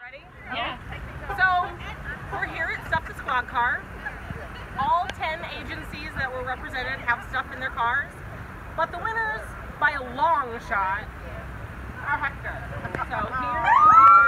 Ready? Yeah. So, we're here at Stuff the Squad Car. All 10 agencies that were represented have stuff in their cars, but the winners, by a long shot, are Hector. So, here is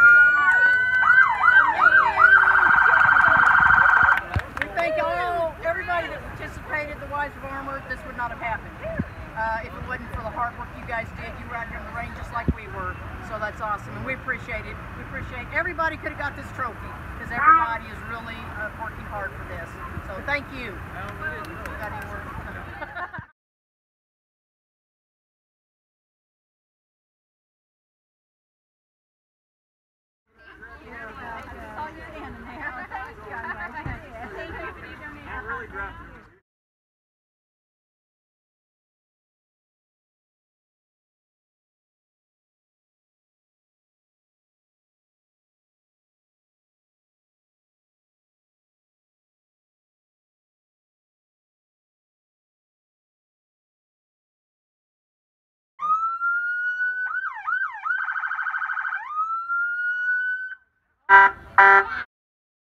your We thank everybody that participated in the Wives of Armor. This would not have happened if it wasn't for the hard work you guys did. You were out here in the rain just like we were, so that's awesome, and we appreciate it. We appreciate everybody could have got this trophy because everybody is really working hard for this. So thank you. Got any words?